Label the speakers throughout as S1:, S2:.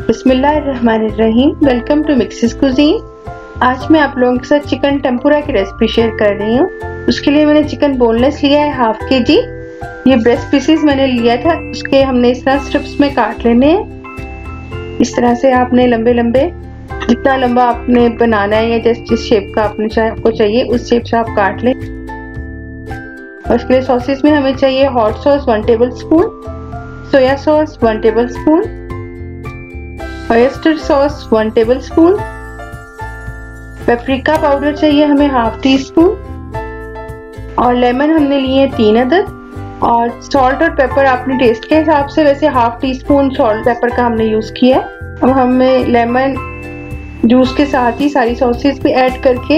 S1: बिस्मिल्लाहिर्रहमानिर्रहीम। Welcome to मिक्सिस cuisine. आज मैं आप लोगों के साथ चिकन टेम्पुरा की रेसिपी शेयर कर रही हूँ। उसके लिए मैंने चिकन बोनलेस लिया है हाफ के जी। ये ब्रेस्ट पीसेस मैंने लिया था, उसके हमने इस तरह स्ट्रिप्स में काट लेने हैं। इस तरह से आपने लंबे लंबे, जितना लंबा आपने बनाना है या जिस शेप का आपको चाहिए उस शेप से आप काट लें। और इसके लिए सॉसेस में हमें चाहिए hot sauce 1 tablespoon, soya sauce 1 tablespoon, oyster sauce 1 tablespoon, paprika powder चाहिए हमें हाफ टी स्पून, और लेमन हमने लिए 3 अदद। और सॉल्ट और पेपर अपने टेस्ट के हिसाब से, वैसे half teaspoon salt pepper का हमने यूज किया है। अब हमें लेमन जूस के साथ ही सारी सॉसेस भी ऐड करके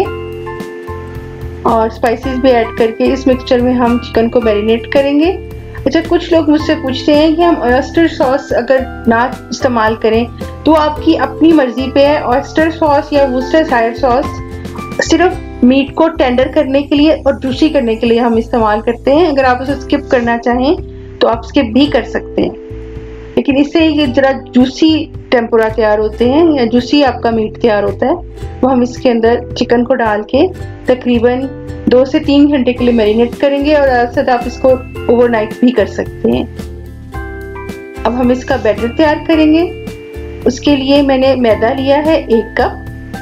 S1: और स्पाइसेस भी ऐड करके इस मिक्सचर में हम चिकन को मैरिनेट करेंगे। अच्छा, कुछ लोग मुझसे पूछते हैं कि हम ऑयस्टर सॉस अगर ना इस्तेमाल करें तो आपकी अपनी मर्जी पे है। ऑयस्टर सॉस या वुस्टरशायर सॉस सिर्फ मीट को टेंडर करने के लिए और जूसी करने के लिए हम इस्तेमाल करते हैं। अगर आप उसे स्किप करना चाहें तो आप स्किप भी कर सकते हैं, लेकिन इससे ये जरा जूसी टेम्पुरा तैयार होते हैं या जूसी आपका मीट तैयार होता है। वो हम इसके अंदर चिकन को डाल के तकरीबन 2 से 3 घंटे के लिए मैरिनेट करेंगे, और साथ आप इसको ओवरनाइट भी कर सकते हैं। अब हम इसका बैटर तैयार करेंगे। उसके लिए मैंने मैदा लिया है 1 कप,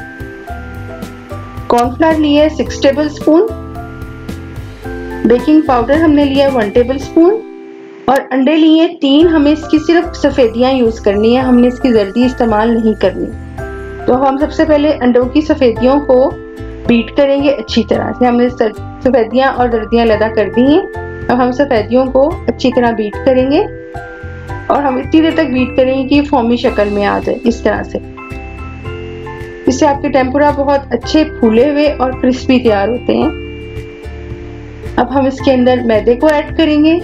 S1: कॉर्नफ्लावर लिया है 6 टेबल स्पून, बेकिंग पाउडर हमने लिया 1 टेबल स्पून, और अंडे लिए 3। हमें इसकी सिर्फ सफेदियां यूज करनी है, हमने इसकी जर्दी इस्तेमाल नहीं करनी। तो हम सबसे पहले अंडों की सफेदियों को बीट करेंगे अच्छी तरह से। हमने सफेदियां और जर्दियां लदा कर दी हैं। अब हम सफेदियों को अच्छी तरह बीट करेंगे, और हम इतनी देर तक बीट करेंगे कि फॉर्मी शक्ल में आ जाए इस तरह से। इससे आपके टेम्पुरा बहुत अच्छे फूले हुए और क्रिस्पी तैयार होते हैं। अब हम इसके अंदर मैदे को ऐड करेंगे,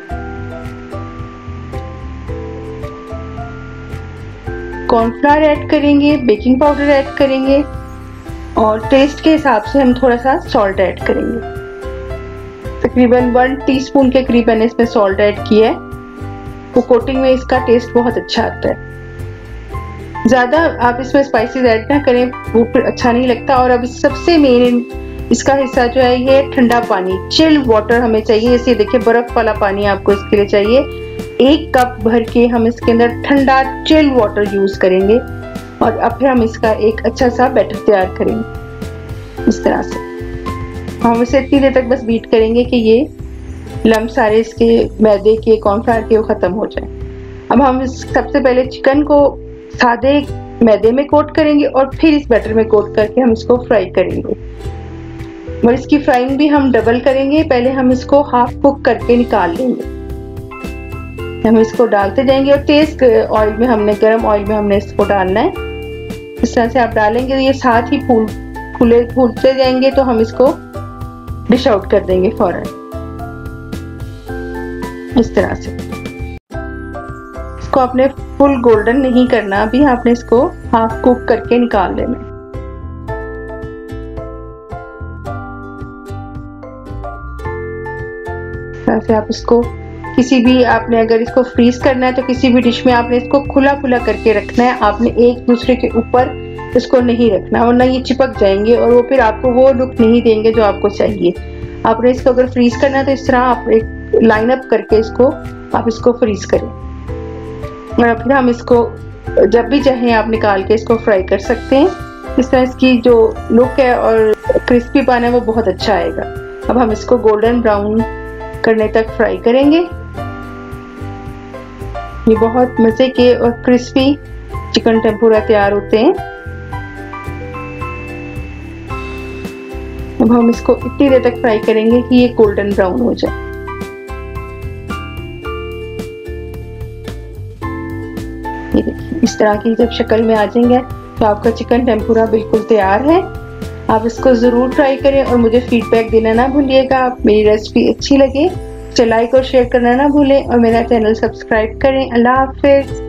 S1: कॉर्नफ्लावर ऐड करेंगे, बेकिंग पाउडर ऐड करेंगे, और टेस्ट के हिसाब से हम थोड़ा सा सॉल्ट ऐड करेंगे। तकरीबन 1 टीस्पून के करीब मैंने इसमें सॉल्ट ऐड किया है। वो कोटिंग में इसका टेस्ट बहुत अच्छा आता है। ज़्यादा आप इसमें स्पाइसेस ऐड ना करें, वो फिर अच्छा नहीं लगता। और अब सबसे मेन इसका हिस्सा जो है ये ठंडा पानी, चिल्ड वाटर हमें चाहिए। जैसे देखिए बर्फ वाला पानी आपको इसके लिए चाहिए। 1 कप भर के हम इसके अंदर ठंडा चिल्ड वाटर यूज करेंगे, और अब फिर हम इसका एक अच्छा सा बैटर तैयार करेंगे इस तरह से। हम इसे इतनी देर तक बस बीट करेंगे कि ये लम्ब सारे इसके मैदे के, कॉर्नफ्लावर के वो खत्म हो जाए। अब हम सबसे पहले चिकन को सादे मैदे में कोट करेंगे और फिर इस बैटर में कोट करके हम इसको फ्राई करेंगे। और इसकी फ्राइंग भी हम डबल करेंगे। पहले हम इसको हाफ कुक करके निकाल लेंगे। हम इसको डालते जाएंगे, और तेज ऑयल में हमने, गर्म ऑयल में हमने इसको डालना है। इस तरह से आप डालेंगे तो ये साथ ही फूलते जाएंगे, तो हम इसको डिश आउट कर देंगे फौरन इस तरह से। इसको आपने फुल गोल्डन नहीं करना, अभी आपने इसको हाफ कुक करके निकाल लेना। इस तरह से आप इसको किसी भी, आपने अगर इसको फ्रीज करना है तो किसी भी डिश में आपने इसको खुला खुला करके रखना है। आपने एक दूसरे के ऊपर इसको नहीं रखना, वरना ये चिपक जाएंगे और वो फिर आपको वो लुक नहीं देंगे जो आपको चाहिए। आपने इसको अगर फ्रीज करना है तो इस तरह आप एक लाइन अप करके आप इसको फ्रीज करें, और फिर हम इसको जब भी चाहें आप निकाल के इसको फ्राई कर सकते हैं। इस तरह इसकी जो लुक है और क्रिस्पीपन है वो बहुत अच्छा आएगा। अब हम इसको गोल्डन ब्राउन करने तक फ्राई करेंगे। ये बहुत मजे के और क्रिस्पी चिकन टेम्पुरा तैयार होते हैं। अब हम इसको इतनी देर तक फ्राई करेंगे कि ये गोल्डन ब्राउन हो जाए। ये देखिए इस तरह की जब शक्ल में आ जाएंगे तो आपका चिकन टेम्पुरा बिल्कुल तैयार है। आप इसको जरूर ट्राई करें और मुझे फीडबैक देना ना भूलिएगा। आप मेरी रेसिपी अच्छी लगे तो लाइक और शेयर करना ना भूलें, और मेरा चैनल सब्सक्राइब करें। अल्लाह हाफिज।